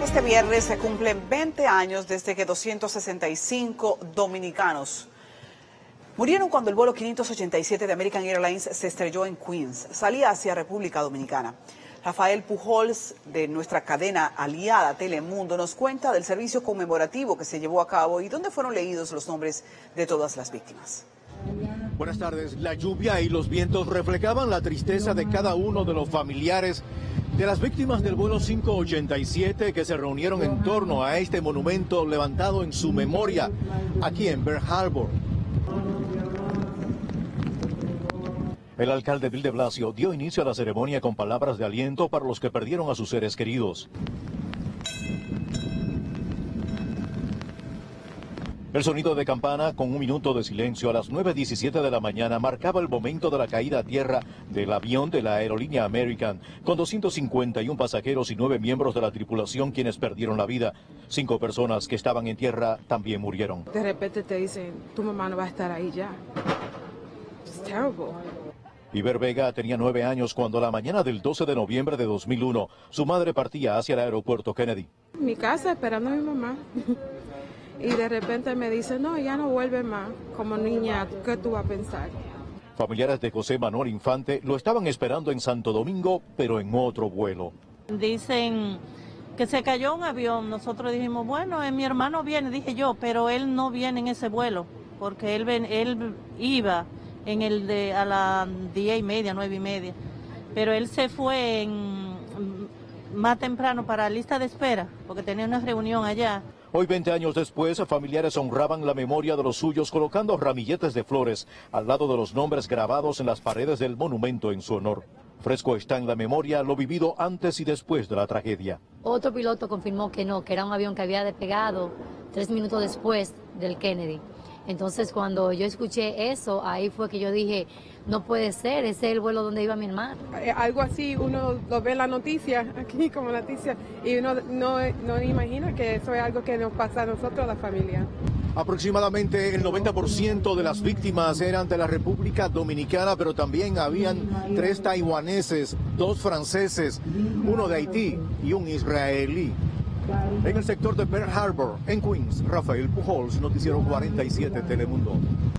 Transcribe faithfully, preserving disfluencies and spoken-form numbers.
Este viernes se cumplen veinte años desde que doscientos sesenta y cinco dominicanos murieron cuando el vuelo quinientos ochenta y siete de American Airlines se estrelló en Queens. Salía hacia República Dominicana. Rafael Pujols, de nuestra cadena aliada Telemundo, nos cuenta del servicio conmemorativo que se llevó a cabo y dónde fueron leídos los nombres de todas las víctimas. Buenas tardes. La lluvia y los vientos reflejaban la tristeza de cada uno de los familiares de las víctimas del vuelo quinientos ochenta y siete que se reunieron en torno a este monumento levantado en su memoria aquí en Pearl Harbor. El alcalde Bill de Blasio dio inicio a la ceremonia con palabras de aliento para los que perdieron a sus seres queridos. El sonido de campana con un minuto de silencio a las nueve diecisiete de la mañana marcaba el momento de la caída a tierra del avión de la aerolínea American, con doscientos cincuenta y uno pasajeros y nueve miembros de la tripulación quienes perdieron la vida. Cinco personas que estaban en tierra también murieron. De repente te dicen, tu mamá no va a estar ahí ya. It's terrible. Iber Vega tenía nueve años cuando la mañana del doce de noviembre de dos mil uno su madre partía hacia el aeropuerto Kennedy. En mi casa esperando a mi mamá. Y de repente me dice, no, ya no vuelve más. Como niña, ¿qué tú vas a pensar? Familiares de José Manuel Infante lo estaban esperando en Santo Domingo, pero en otro vuelo. Dicen que se cayó un avión. Nosotros dijimos, bueno, eh, mi hermano viene, dije yo, pero él no viene en ese vuelo, porque él, ven, él iba en el de a las diez y media, nueve y media. Pero él se fue en, más temprano para la lista de espera, porque tenía una reunión allá. Hoy, veinte años después, familiares honraban la memoria de los suyos colocando ramilletes de flores al lado de los nombres grabados en las paredes del monumento en su honor. Fresco está en la memoria lo vivido antes y después de la tragedia. Otro piloto confirmó que no, que era un avión que había despegado tres minutos después del Kennedy. Entonces, cuando yo escuché eso, ahí fue que yo dije, no puede ser, ese es el vuelo donde iba mi hermano. Algo así, uno lo ve en la noticia, aquí como noticia, y uno no, no imagina que eso es algo que nos pasa a nosotros, la familia. Aproximadamente el noventa por ciento de las víctimas eran de la República Dominicana, pero también habían tres taiwaneses, dos franceses, uno de Haití y un israelí. En el sector de Pearl Harbor, en Queens, Rafael Pujols, Noticiero cuarenta y siete Telemundo.